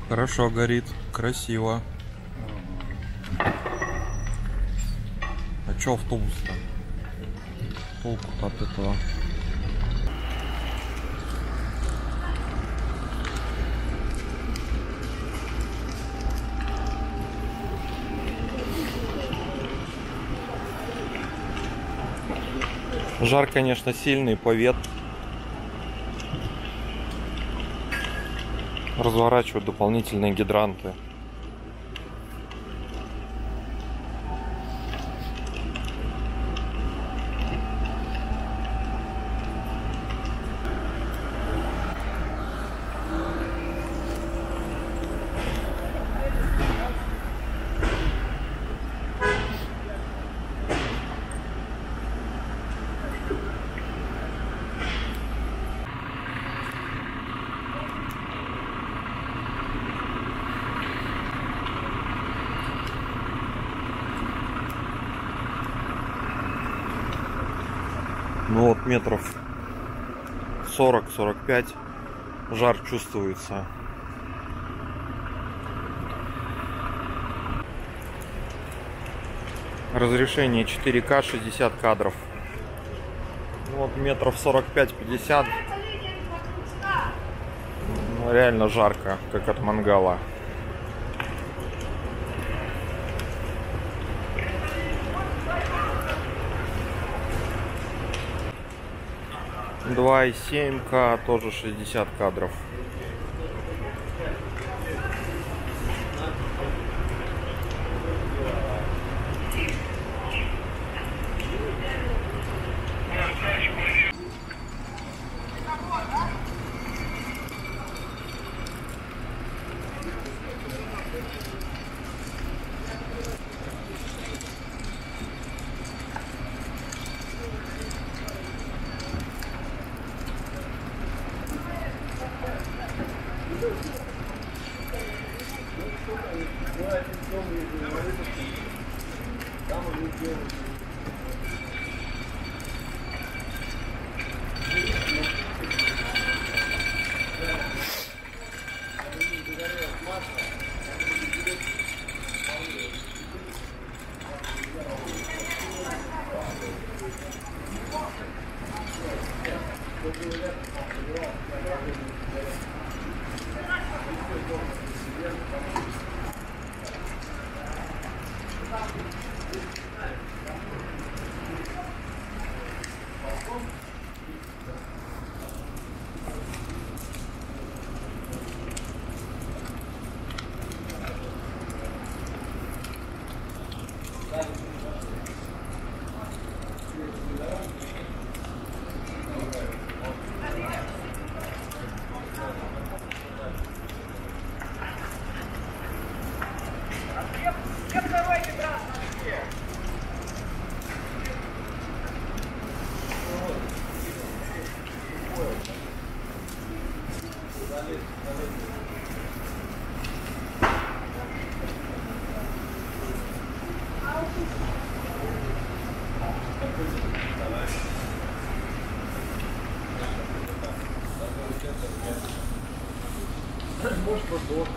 Хорошо горит, красиво. А чё автобус-то? Толку от этого. Жар, конечно, сильный, повет. Разворачивают дополнительные гидранты. Ну вот метров 40-45 жар чувствуется. Разрешение 4К, 60 кадров. Вот метров 45-50. Ну, реально жарко, как от мангала. Два и 7К, тоже 60 кадров.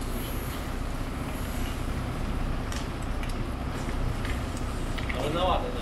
Рановато,